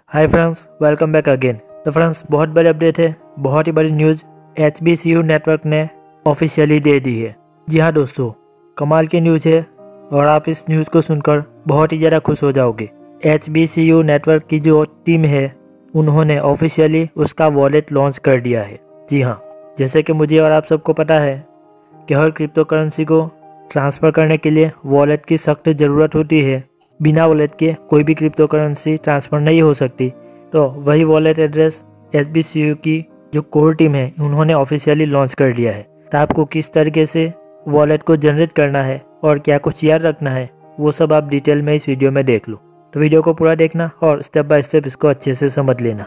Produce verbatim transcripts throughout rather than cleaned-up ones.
हाय friends, welcome back again. तो friends, बहुत बड़ी अपडेट है, बहुत ही बड़ी news H B C U network ने ऑफिशियली दे दी है। जी हाँ दोस्तों, कमाल की न्यूज़ है और आप इस न्यूज़ को सुनकर बहुत ही ज़्यादा खुश हो जाओगे। H B C U network की जो टीम है उन्होंने ऑफिशियली उसका वॉलेट लॉन्च कर दिया है। जी हाँ, जैसे कि मुझे और आप सबको पता है कि हर क्रिप्टो करेंसी को ट्रांसफ़र करने के लिए वॉलेट की सख्त ज़रूरत होती है। बिना वॉलेट के कोई भी क्रिप्टो करेंसी ट्रांसफ़र नहीं हो सकती। तो वही wallet address H B C U की जो कोर टीम है उन्होंने ऑफिशियली लॉन्च कर दिया है। तो आपको किस तरीके से वॉलेट को जनरेट करना है और क्या कुछ याद रखना है वो सब आप डिटेल में इस वीडियो में देख लो। तो वीडियो को पूरा देखना और स्टेप बाय स्टेप इसको अच्छे से समझ लेना।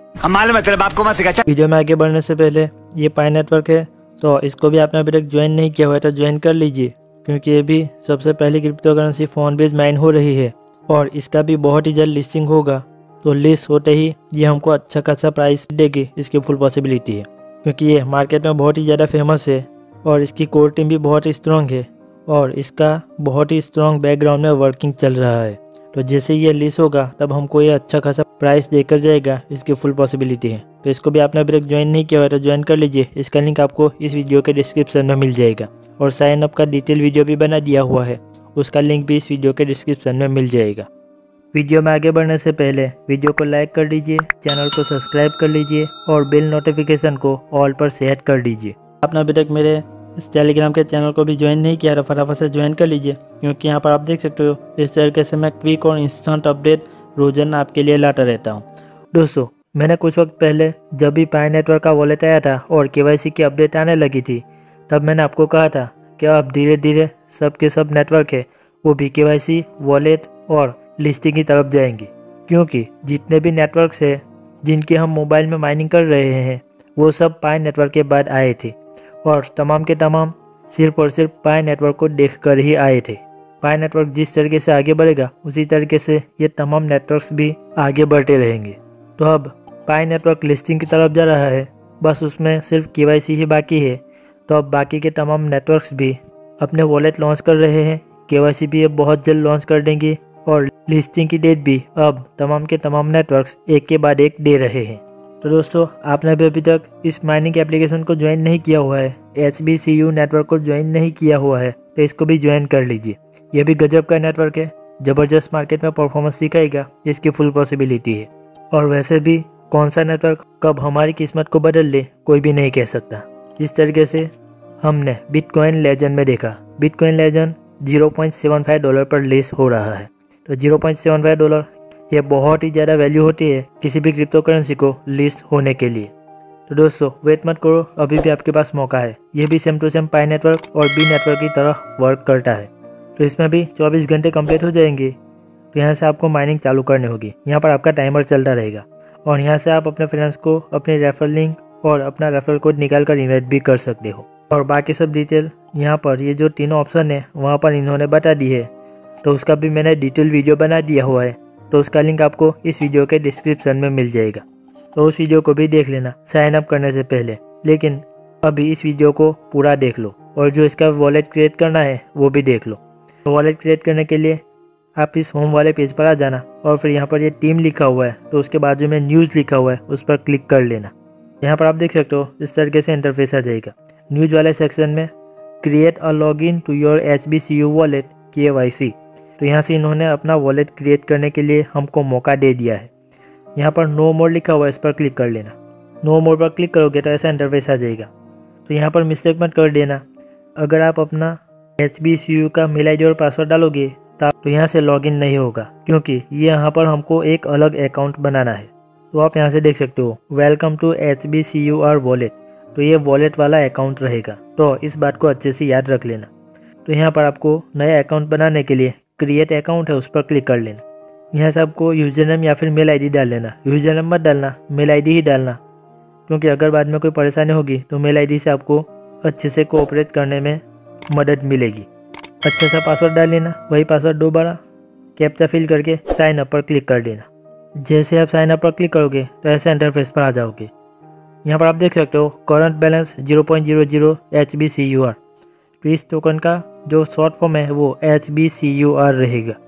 मतलब आपको मत सिखा। वीडियो में आगे बढ़ने से पहले ये पाई नेटवर्क है, तो इसको भी आपने अभी तक ज्वाइन नहीं किया हुआ है तो ज्वाइन कर लीजिए, क्योंकि ये भी सबसे पहली crypto currency phone base mine हो रही है और इसका भी बहुत ही जल्द लिस्टिंग होगा। तो लिस्ट होते ही ये हमको अच्छा खासा प्राइस देगी, इसकी फुल पॉसिबिलिटी है, क्योंकि ये मार्केट में बहुत ही ज़्यादा फेमस है और इसकी कोर टीम भी बहुत ही स्ट्रॉन्ग है और इसका बहुत ही स्ट्रॉन्ग बैकग्राउंड में वर्किंग चल रहा है। तो जैसे ये लिस्ट होगा तब हमको ये अच्छा खासा प्राइस देकर जाएगा, इसकी फुल पॉसिबिलिटी है। तो इसको भी आपने अभी तक ज्वाइन नहीं किया हुआ तो ज्वाइन कर लीजिए, इसका लिंक आपको इस वीडियो के डिस्क्रिप्शन में मिल जाएगा और साइन अप का डिटेल वीडियो भी बना दिया हुआ है, उसका लिंक भी इस वीडियो के डिस्क्रिप्शन में मिल जाएगा। वीडियो में आगे बढ़ने से पहले वीडियो को लाइक कर दीजिए, चैनल को सब्सक्राइब कर लीजिए और बेल नोटिफिकेशन को ऑल पर सेट कर दीजिए। आपने अभी तक मेरे इस टेलीग्राम के चैनल को भी ज्वाइन नहीं किया तो फटाफट से ज्वाइन कर लीजिए, क्योंकि यहाँ पर आप देख सकते हो इस तरीके से मैं क्विक और इंस्टेंट अपडेट रोजाना आपके लिए लाता रहता हूँ। दोस्तों, मैंने कुछ वक्त पहले जब भी पाई नेटवर्क का वॉलेट आया था और के वाई सी की अपडेट आने लगी थी, तब मैंने आपको कहा था कि अब धीरे धीरे सब के सब नेटवर्क है वो भी के वाई सी, वॉलेट और लिस्टिंग की तरफ जाएंगी, क्योंकि जितने भी नेटवर्क्स है जिनके हम मोबाइल में माइनिंग कर रहे हैं वो सब पाई नेटवर्क के बाद आए थे और तमाम के तमाम सिर्फ और सिर्फ पाई नेटवर्क को देखकर ही आए थे। पाई नेटवर्क जिस तरीके से आगे बढ़ेगा उसी तरीके से ये तमाम नेटवर्क्स भी आगे बढ़ते रहेंगे। तो अब पाई नेटवर्क लिस्टिंग की तरफ जा रहा है, बस उसमें सिर्फ के वाई सी ही बाकी है। तो अब बाकी के तमाम नेटवर्क्स भी अपने वॉलेट लॉन्च कर रहे हैं, के वाई सी भी अब बहुत जल्द लॉन्च कर देंगे और लिस्टिंग की डेट भी अब तमाम के तमाम नेटवर्क्स एक के बाद एक दे रहे हैं। तो दोस्तों, आपने भी अभी तक इस माइनिंग एप्लीकेशन को ज्वाइन नहीं किया हुआ है, H B C U network को ज्वाइन नहीं किया हुआ है, तो इसको भी ज्वाइन कर लीजिए। यह भी गजब का नेटवर्क है, ज़बरदस्त मार्केट में परफॉर्मेंस दिखाएगा, इसकी फुल पॉसिबिलिटी है। और वैसे भी कौन सा नेटवर्क कब हमारी किस्मत को बदल ले कोई भी नहीं कह सकता। जिस तरीके से हमने बिटकॉइन लेजेंड में देखा, bitcoin legend zero point seven five dollar पर लिस्ट हो रहा है। तो zero point seven five dollar ये बहुत ही ज़्यादा वैल्यू होती है किसी भी क्रिप्टो करेंसी को लिस्ट होने के लिए। तो दोस्तों, वेट मत करो, अभी भी आपके पास मौका है। ये भी same to same pi network और बी नेटवर्क की तरह वर्क करता है। तो इसमें भी चौबीस घंटे कंप्लीट हो जाएंगे। तो यहाँ से आपको माइनिंग चालू करनी होगी, यहाँ पर आपका टाइमर चलता रहेगा और यहाँ से आप अपने फ्रेंड्स को अपने रेफरल लिंक और अपना रेफरल कोड निकाल कर इन्वाइट भी कर सकते हो। और बाकी सब डिटेल यहाँ पर ये जो तीनों ऑप्शन है वहाँ पर इन्होंने बता दी है, तो उसका भी मैंने डिटेल वीडियो बना दिया हुआ है, तो उसका लिंक आपको इस वीडियो के डिस्क्रिप्शन में मिल जाएगा। तो उस वीडियो को भी देख लेना साइन अप करने से पहले, लेकिन अभी इस वीडियो को पूरा देख लो और जो इसका वॉलेट क्रिएट करना है वो भी देख लो। तो वॉलेट क्रिएट करने के लिए आप इस होम वाले पेज पर आ जाना और फिर यहाँ पर ये टीम लिखा हुआ है, तो उसके बाजू में न्यूज़ लिखा हुआ है, उस पर क्लिक कर लेना। यहाँ पर आप देख सकते हो इस तरीके से इंटरफेस आ जाएगा। न्यूज़ वाले सेक्शन में create a login to your H B C U wallet K Y C, तो यहाँ से इन्होंने अपना वॉलेट क्रिएट करने के लिए हमको मौका दे दिया है। यहाँ पर नो मोर लिखा हुआ है, इस पर क्लिक कर लेना। नो मोर पर क्लिक करोगे तो ऐसा इंटरफेस आ जाएगा। तो यहाँ पर मिस्टेक मत कर देना, अगर आप अपना एच बी सी यू का मेल आई डी और पासवर्ड डालोगे तो यहाँ से लॉगिन नहीं होगा, क्योंकि ये यहाँ पर हमको एक अलग अकाउंट बनाना है। तो आप यहाँ से देख सकते हो welcome to H B C U R wallet, तो ये वॉलेट वाला अकाउंट रहेगा। तो इस बात को अच्छे से याद रख लेना। तो यहाँ पर आपको नया अकाउंट बनाने के लिए क्रिएट अकाउंट है, उस पर क्लिक कर लेना। यहाँ से आपको यूजर नेम या फिर मेल आईडी डाल लेना। यूजर नेम मत डालना, मेल आईडी ही डालना, क्योंकि अगर बाद में कोई परेशानी होगी तो मेल आईडी से आपको अच्छे से कोऑपरेट करने में मदद मिलेगी। अच्छा सा पासवर्ड डाल लेना, वही पासवर्ड दोबारा कैप्चा फिल करके साइन अप पर क्लिक कर देना। जैसे आप साइन अप पर क्लिक करोगे तो ऐसे इंटरफेस पर आ जाओगे। यहाँ पर आप देख सकते हो current balance zero point zero zero H B C U R. तो इस टोकन का जो शॉर्ट फॉर्म है वो H B C U R रहेगा।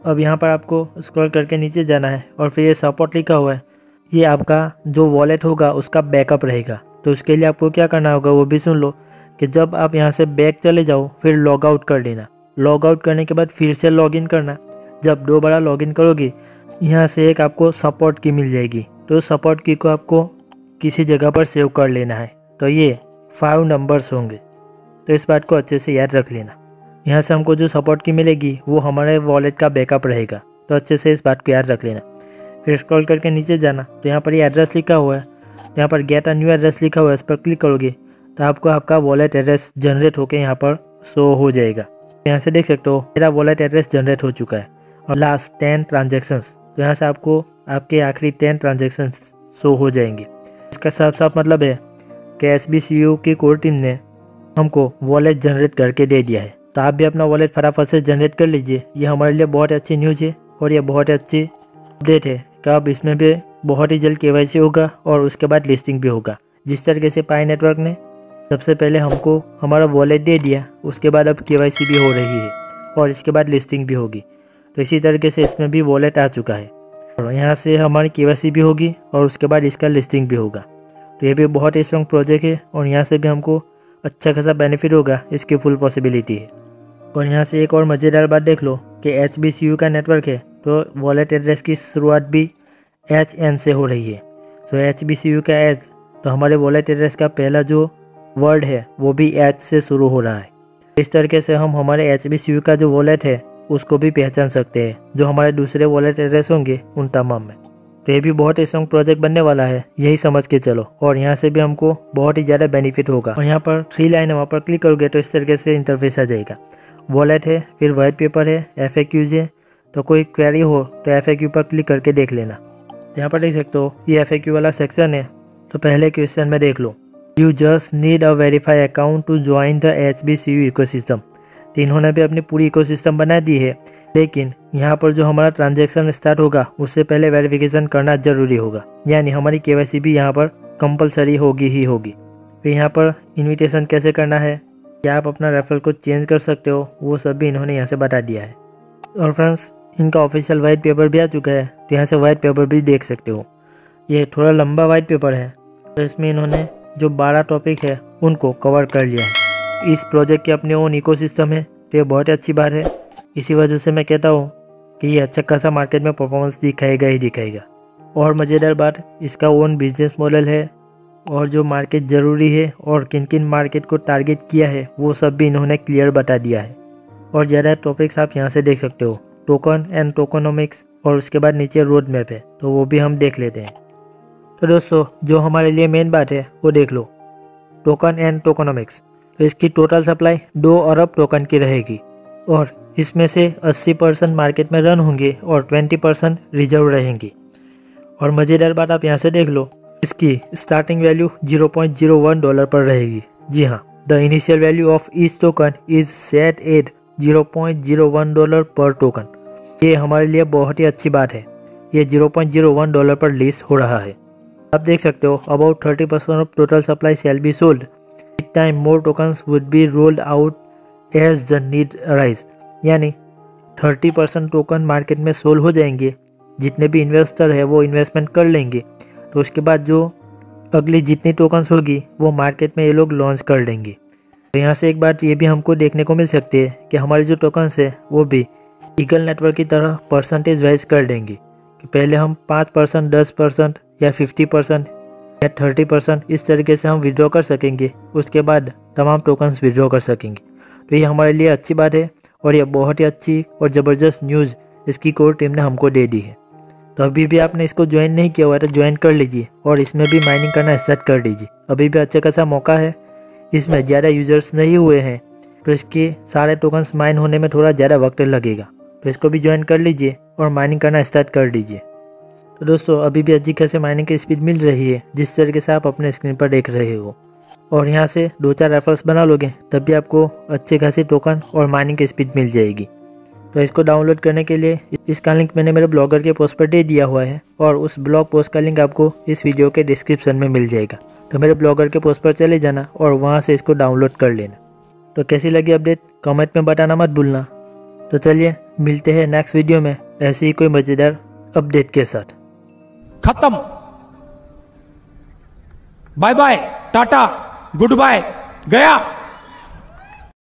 अब यहाँ पर आपको स्क्रॉल करके नीचे जाना है और फिर ये सपोर्ट लिखा हुआ है, ये आपका जो वॉलेट होगा उसका बैकअप रहेगा। तो उसके लिए आपको क्या करना होगा वो भी सुन लो कि जब आप यहाँ से बैक चले जाओ फिर लॉग आउट कर लेना। लॉग आउट करने के बाद फिर से लॉगिन करना। जब दो बार लॉगिन करोगे यहाँ से एक आपको सपोर्ट की मिल जाएगी। तो सपोर्ट की को आपको किसी जगह पर सेव कर लेना है। तो ये फाइव नंबर्स होंगे, तो इस बात को अच्छे से याद रख लेना। यहाँ से हमको जो सपोर्ट की मिलेगी वो हमारे वॉलेट का बैकअप रहेगा। तो अच्छे से इस बात को याद रख लेना। फिर स्क्रॉल करके नीचे जाना तो यहाँ पर ये एड्रेस लिखा हुआ है, यहाँ पर गेट अ न्यू एड्रेस लिखा हुआ है, इस पर क्लिक करोगे तो आपको आपका वॉलेट एड्रेस जनरेट होकर यहाँ पर शो हो जाएगा। यहाँ से देख सकते हो मेरा वॉलेट एड्रेस जनरेट हो चुका है और लास्ट टेन ट्रांजेक्शन्स। तो यहाँ से आपको आपके आखिरी टेन ट्रांजेक्शन्स शो हो जाएंगे। इसका साफ साफ मतलब है कि एच बी सी यू की कोर टीम ने हमको वॉलेट जनरेट करके दे दिया है। तो आप भी अपना वॉलेट फटाफट से जनरेट कर लीजिए। ये हमारे लिए बहुत अच्छी न्यूज़ है और ये बहुत अच्छी अपडेट है कि अब इसमें भी बहुत ही जल्द के वाई सी होगा और उसके बाद लिस्टिंग भी होगा। जिस तरीके से पाई नेटवर्क ने सबसे पहले हमको हमारा वॉलेट दे दिया, उसके बाद अब के वाई सी भी हो रही है और इसके बाद लिस्टिंग भी होगी। तो इसी तरीके से इसमें भी वॉलेट आ चुका है और यहाँ से हमारी के वाई सी भी होगी और उसके बाद इसका लिस्टिंग भी होगा। तो ये भी बहुत ही स्ट्रॉन्ग प्रोजेक्ट है और यहाँ से भी हमको अच्छा खासा बेनिफिट होगा, इसकी फुल पॉसिबिलिटी है। और यहाँ से एक और मज़ेदार बात देख लो कि एच बी सी यू का नेटवर्क है तो वॉलेट एड्रेस की शुरुआत भी एच एन से हो रही है। So H B C U का एच, तो हमारे वॉलेट एड्रेस का पहला जो वर्ड है वो भी एच से शुरू हो रहा है। इस तरीके से हम हमारे एच बी सी यू का जो वॉलेट है उसको भी पहचान सकते हैं जो हमारे दूसरे वॉलेट एड्रेस होंगे उन तमाम में। तो ये भी बहुत ही स्ट्रॉन्ग प्रोजेक्ट बनने वाला है, यही समझ के चलो। और यहाँ से भी हमको बहुत ही ज़्यादा बेनिफिट होगा। और यहाँ पर थ्री लाइन है, वहाँ पर क्लिक करोगे तो इस तरीके से इंटरफेस आ जाएगा। वॉलेट है, फिर वाइट पेपर है, एफ ए क्यूज है। तो कोई क्वेरी हो तो एफ ए क्यू पर क्लिक करके देख लेना। यहाँ पर देख सकते हो ये एफ ए क्यू वाला सेक्शन है। तो पहले क्वेश्चन में देख लो, you just need a verify account to join the H B C U ecosystem. तो इन्होंने भी अपनी पूरी इकोसिस्टम बना दी है, लेकिन यहाँ पर जो हमारा ट्रांजैक्शन स्टार्ट होगा उससे पहले वेरिफिकेशन करना ज़रूरी होगा, यानी हमारी के वाई सी भी यहाँ पर कंपलसरी होगी ही होगी। फिर यहाँ पर इन्विटेशन कैसे करना है, क्या आप अपना रेफरल को चेंज कर सकते हो, वो सब भी इन्होंने यहाँ से बता दिया है। और फ्रेंड्स इनका ऑफिशियल वाइट पेपर भी आ चुका है, तो यहाँ से वाइट पेपर भी देख सकते हो। ये थोड़ा लंबा वाइट पेपर है, तो इसमें इन्होंने जो बारह टॉपिक है उनको कवर कर लिया है। इस प्रोजेक्ट के अपने ओन इकोसिस्टम है, तो ये बहुत अच्छी बात है। इसी वजह से मैं कहता हूँ कि ये अच्छा खासा मार्केट में परफॉर्मेंस दिखाएगा ही दिखाएगा। और मज़ेदार बात, इसका ओन बिजनेस मॉडल है और जो मार्केट ज़रूरी है और किन किन मार्केट को टारगेट किया है वो सब भी इन्होंने क्लियर बता दिया है। और ज़्यादा टॉपिक्स आप यहाँ से देख सकते हो, टोकन एंड टोकनोमिक्स, और उसके बाद नीचे रोड मैप है, तो वो भी हम देख लेते हैं। तो दोस्तों जो हमारे लिए मेन बात है वो देख लो, टोकन एंड टोकनोमिक्स। तो इसकी टोटल सप्लाई दो अरब टोकन की रहेगी और इसमें से अस्सी परसेंट मार्केट में रन होंगे और बीस परसेंट रिजर्व रहेंगी। और मज़ेदार बात आप यहाँ से देख लो, इसकी starting value zero point zero one dollar पर रहेगी। जी हाँ, the initial value of each token is set at zero point zero one dollar per token. ये हमारे लिए बहुत ही अच्छी बात है, ये zero point zero one dollar पर लिस्ट हो रहा है। आप देख सकते हो about thirty percent of total supply shall be sold, with time more tokens would be rolled out as the need arise. यानी थर्टी परसेंट टोकन मार्केट में सोल्ड हो जाएंगे, जितने भी इन्वेस्टर है वो इन्वेस्टमेंट कर लेंगे, तो उसके बाद जो अगली जितनी टोकन्स होगी वो मार्केट में ये लोग लॉन्च कर देंगे। तो यहाँ से एक बात ये भी हमको देखने को मिल सकती है कि हमारी जो टोकन्स है वो भी ईगल नेटवर्क की तरह परसेंटेज वाइज कर देंगे कि पहले हम पाँच परसेंट, दस परसेंट या फिफ्टी परसेंट या थर्टी परसेंट इस तरीके से हम विड्रॉ कर सकेंगे, उसके बाद तमाम टोकन्स विड्रॉ कर सकेंगे। तो ये हमारे लिए अच्छी बात है और ये बहुत ही अच्छी और ज़बरदस्त न्यूज़ इसकी कोर टीम ने हमको दे दी है। तो अभी भी आपने इसको ज्वाइन नहीं किया हुआ है तो ज्वाइन कर लीजिए और इसमें भी माइनिंग करना स्टार्ट कर दीजिए। अभी भी अच्छा खासा मौका है, इसमें ज़्यादा यूज़र्स नहीं हुए हैं तो इसके सारे टोकन्स माइन होने में थोड़ा ज़्यादा वक्त लगेगा, तो इसको भी ज्वाइन कर लीजिए और माइनिंग करना स्टार्ट कर दीजिए। तो दोस्तों अभी भी अच्छी खासी माइनिंग की स्पीड मिल रही है, जिस तरीके से आप अपने स्क्रीन पर देख रहे हो। और यहाँ से दो चार रेफरल्स बना लोगे तब भी आपको अच्छी खासी टोकन और माइनिंग की स्पीड मिल जाएगी। तो इसको डाउनलोड करने के लिए इसका लिंक मैंने मेरे ब्लॉगर के पोस्ट पर दे दिया हुआ है और उस ब्लॉग पोस्ट का लिंक आपको इस वीडियो के डिस्क्रिप्शन में मिल जाएगा। तो मेरे ब्लॉगर के पोस्ट पर चले जाना और वहाँ से इसको डाउनलोड कर लेना। तो कैसी लगी अपडेट कमेंट में बताना मत भूलना। तो चलिए मिलते हैं नेक्स्ट वीडियो में ऐसी ही कोई मज़ेदार अपडेट के साथ। खत्म। बाय बाय, टाटा, गुड बाय, गया।